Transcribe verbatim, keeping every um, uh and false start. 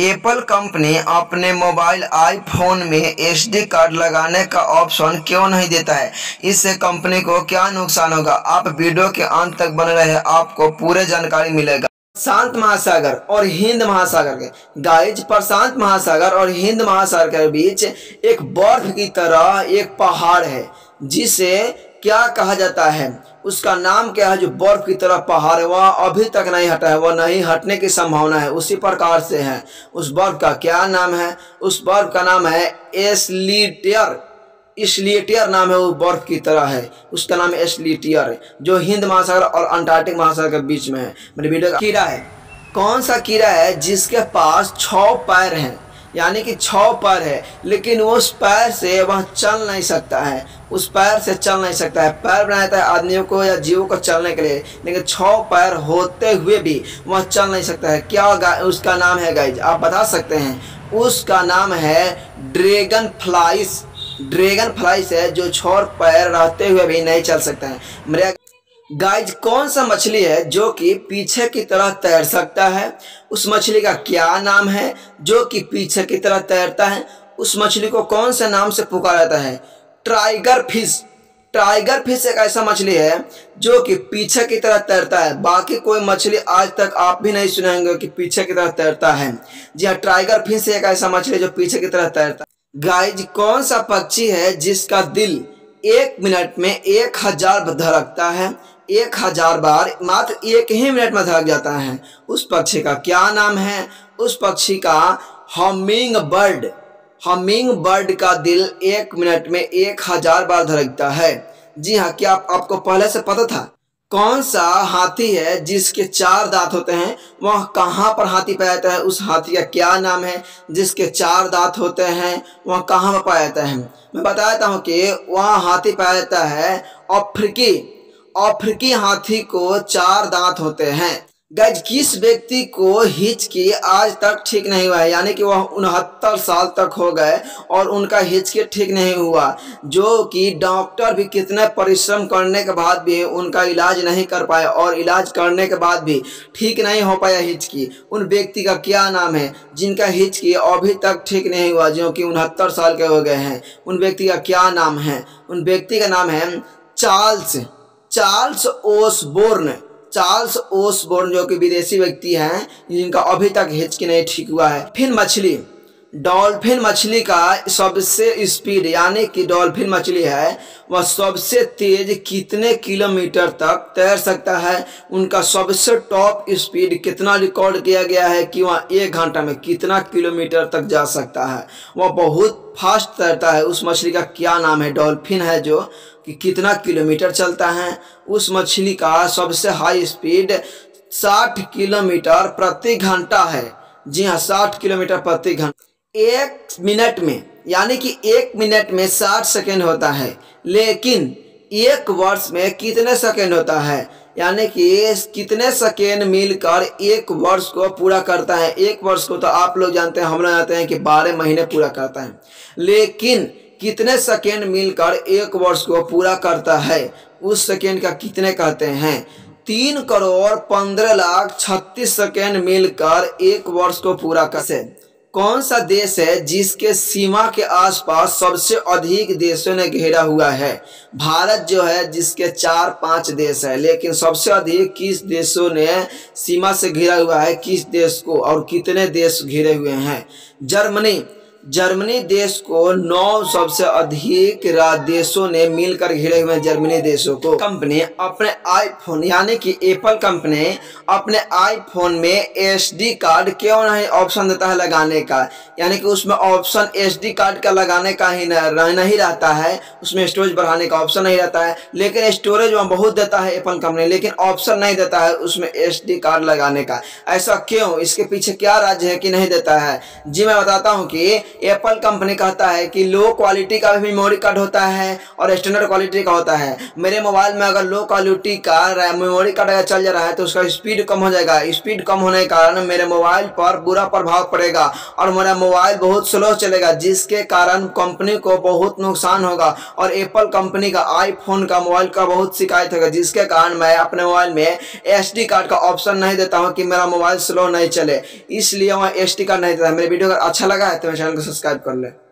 Apple company अपने mobile iPhone में SD card लगाने का ऑप्शन क्यों नहीं देता है? इससे कंपनी को क्या नुकसान होगा? आप वीडियो के अंत तक बने रहे, आपको पूरे जानकारी मिलेगा। प्रशांत महासागर और हिंद महासागर के गाइज प्रशांत महासागर और हिंद महासागर के बीच एक बर्फ की तरह एक पहाड़ है, जिसे क्या कहा जाता है, उसका नाम क्या है? जो बर्फ की तरह पहाड़ है वह अभी तक नहीं हटा है, वह नहीं हटने की संभावना है। उसी प्रकार से है, उस बर्फ का क्या नाम है? उस बर्फ का नाम है एस्लीटियर। एस्लीटियर नाम है, वो बर्फ की तरह है, उसका नाम एस्लीटियर है, जो हिंद महासागर और अंटार्कटिक महासागर के बीच में है। मेरे वीडियो का कीड़ा है, कौन सा कीड़ा है जिसके पास छह पैर हैं, यानी कि छह पैर है, लेकिन वो उस पैर से वह चल नहीं सकता है, उस पैर से चल नहीं सकता है। पैर बनाया जाता है आदमियों को या जीवों को चलने के लिए, लेकिन छह पैर होते हुए भी वह चल नहीं सकता है। क्या उसका नाम है गाइज? आप बता सकते हैं? उसका नाम है ड्रैगन फ्लाइस। ड्रैगन फ्लाइस है जो छह पैर रहते हुए भी नहीं चल सकता है। मेरे गाइज, कौन सा मछली है जो कि पीछे की तरह तैर सकता है? उस मछली का क्या नाम है जो कि पीछे की तरह तैरता है? उस मछली को कौन से नाम से पुकारा जाता है? Tiger fish. टाइगर फिश एक ऐसा मछली है जो कि पीछे की तरह तैरता है। बाकी कोई मछली आज तक आप भी नहीं सुने होंगे कि पीछे की तरह तैरता है। जी हाँ, टाइगर फिश एक ऐसा मछली है जो पीछे की तरह तैरता है। गाइज, कौन सा पक्षी है जिसका दिल एक मिनट में एक हजार धड़कता है? एक हजार बार मात्र एक ही मिनट में धड़क जाता है। उस पक्षी का क्या नाम है? उस पक्षी का हमिंग बर्ड। हमिंग बर्ड का दिल एक मिनट में एक हजार बार धड़कता है। जी हाँ, क्या आप, आपको पहले से पता था? कौन सा हाथी है जिसके चार दांत होते हैं? वह कहाँ पर हाथी पाया जाता है? उस हाथी का क्या नाम है जिसके चार दांत होते हैं? वह कहाँ पर पाया जाता है? मैं बताता हूँ कि वह हाथी पाया जाता है अफ्रीकी अफ्रीकी हाथी को चार दांत होते हैं। गाइज, किस व्यक्ति को हिचकी आज तक ठीक नहीं हुआ है, यानी कि वह उनहत्तर साल तक हो गए और उनका हिचकी ठीक नहीं हुआ, जो कि डॉक्टर भी कितने परिश्रम करने के बाद भी उनका इलाज नहीं कर पाए और इलाज करने के बाद भी ठीक नहीं हो पाया हिचकी? उन व्यक्ति का क्या नाम है जिनका हिचकी अभी तक ठीक नहीं हुआ, जो कि उनहत्तर साल के हो गए हैं? उन व्यक्ति का क्या नाम है? उन व्यक्ति का नाम है Charles Charles Osborne. Charles Osborne जो कि विदेशी व्यक्ति हैं, जिनका अभी तक हिचकी नहीं ठीक हुआ है। फिन मछली, डॉल्फिन मछली का सबसे स्पीड, यानी कि डॉल्फिन मछली है वह सबसे तेज कितने किलोमीटर तक तैर सकता है? उनका सबसे टॉप स्पीड कितना रिकॉर्ड किया गया है कि वह एक घंटा में कितना किलोमीटर तक जा सकता है? वह बहुत फास्ट तैरता है। उस मछली का क्या नाम है? डॉल्फिन है जो कि कितना किलोमीटर चलता है। उस मछली का सबसे हाई स्पीड साठ किलोमीटर प्रति घंटा है। जी हाँ, साठ किलोमीटर प्रति घंटा। एक मिनट में, यानी कि एक मिनट में साठ सेकेंड होता है, लेकिन एक वर्ष में कितने सेकेंड होता है? यानी कि कितने सेकेंड मिलकर एक वर्ष को पूरा करता है? एक वर्ष को तो आप लोग जानते हैं, हम लोग जानते हैं कि बारह महीने पूरा करता है, लेकिन कितने सेकेंड मिलकर एक वर्ष को पूरा करता है? उस सेकेंड का कितने कहते हैं? तीन करोड़ पंद्रह लाख छत्तीस सेकेंड मिलकर एक वर्ष को पूरा करते। कौन सा देश है जिसके सीमा के आसपास सबसे अधिक देशों ने घेरा हुआ है? भारत जो है, जिसके चार पांच देश है, लेकिन सबसे अधिक किस देशों ने सीमा से घेरा हुआ है? किस देश को और कितने देश घेरे हुए हैं? जर्मनी। जर्मनी देश को नौ सबसे अधिक देशों ने मिलकर घेरे हुए हैं। जर्मनी देशों को कंपनी अपने आईफोन, यानी कि एप्पल कंपनी अपने आईफोन में एसडी कार्ड क्यों नहीं ऑप्शन देता है लगाने का? यानी कि उसमें ऑप्शन एसडी कार्ड का लगाने का ही नहीं रहता है, उसमें स्टोरेज बढ़ाने का ऑप्शन नहीं रहता है, लेकिन स्टोरेज वहाँ बहुत देता है एप्पल कंपनी, लेकिन ऑप्शन नहीं देता है उसमें एसडी कार्ड लगाने का। ऐसा क्यों? इसके पीछे क्या राज है कि नहीं देता है? जी मैं बताता हूँ कि एप्पल कंपनी कहता है कि लो क्वालिटी का भी मेमोरी कार्ड होता है और स्टैंडर्ड क्वालिटी का होता है। मेरे मोबाइल में अगर लो क्वालिटी का मेमोरी कार्ड अगर चल जा रहा है तो उसका स्पीड कम हो जाएगा। स्पीड कम होने के कारण मेरे मोबाइल पर बुरा प्रभाव पड़ेगा और मेरा मोबाइल बहुत स्लो चलेगा, जिसके कारण कंपनी को बहुत नुकसान होगा और एप्पल कंपनी का आईफोन का मोबाइल का बहुत शिकायत होगा, जिसके कारण मैं अपने मोबाइल में एस डी कार्ड का ऑप्शन नहीं देता हूँ कि मेरा मोबाइल स्लो नहीं चले, इसलिए मैं एस डी कार्ड नहीं देता। मेरे वीडियो अगर अच्छा लगा है तो मेरे चैनल को सब्सक्राइब कर ले।